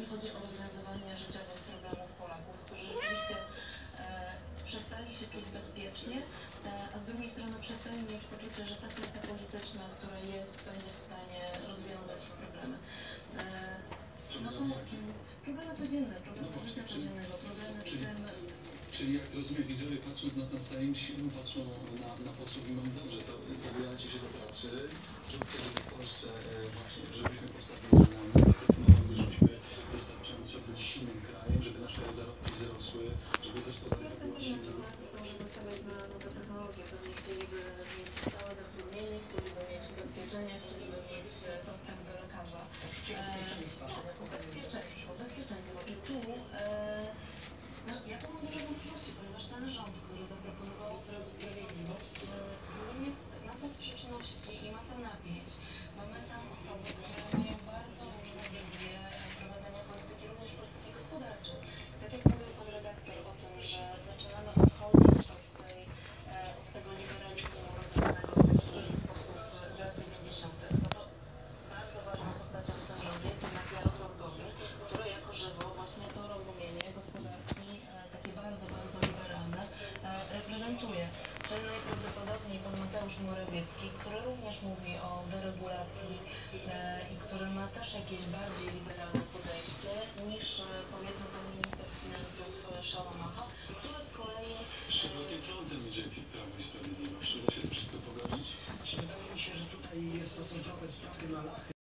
chodzi o rozwiązywanie życiowych problemów Polaków, którzy rzeczywiście przestali się czuć bezpiecznie, a z drugiej strony przestali mieć poczucie, że ta klasa polityczna, która jest, będzie w stanie rozwiązać ich problemy. No to problemy codzienne, problemy życia codziennego, problemy z tym... Czyli jak rozumiem, widzowie patrząc na Sejm, silno patrzą na posłów i mówią, dobrze, to zabieracie się do pracy, zróbcie, żeby w Polsce właśnie, żebyśmy postawili na technologię, żebyśmy wystarczająco byli silnym krajem, żeby nasze zarobki wzrosły, żeby gospodarka była silna. Żeby stawiać na nowe technologie, pewnie chcieliby mieć stałe zatrudnienie, chcieliby mieć ubezpieczenie, chcieliby mieć dostęp do lekarza. Bezpieczeństwo. I tu ja to mam duże wątpliwości, ponieważ ten rząd, który zaproponował Prawo i Sprawiedliwość, w nim jest masa sprzeczności i masa napięć. Mamy tam osoby, które mają bardzo różne wizje prowadzenia polityki, również polityki gospodarczej. Tak jak mówił pan redaktor o tym, że zaczynamy odchodzić od tego liberalizmu rozumianego w taki sposób z lat 90. No to bardzo ważną postacią w tym rządzie jest jednak Jarosław Gowin, który jako żywo właśnie to rozumienie gospodarki, takie bardzo, bardzo liberalne, reprezentuje. Czyli najprawdopodobniej pan Mateusz Morawiecki, który również mówi o deregulacji i który ma też jakieś bardziej liberalne podejście niż powiedzmy pan minister finansów Szałamacha, który z kolei... Szerokim frontem idzie Prawo i Sprawiedliwość. Trzeba się to wszystko pogodzić. Wydaje mi się, że tutaj jest to są trochę straty na lachy.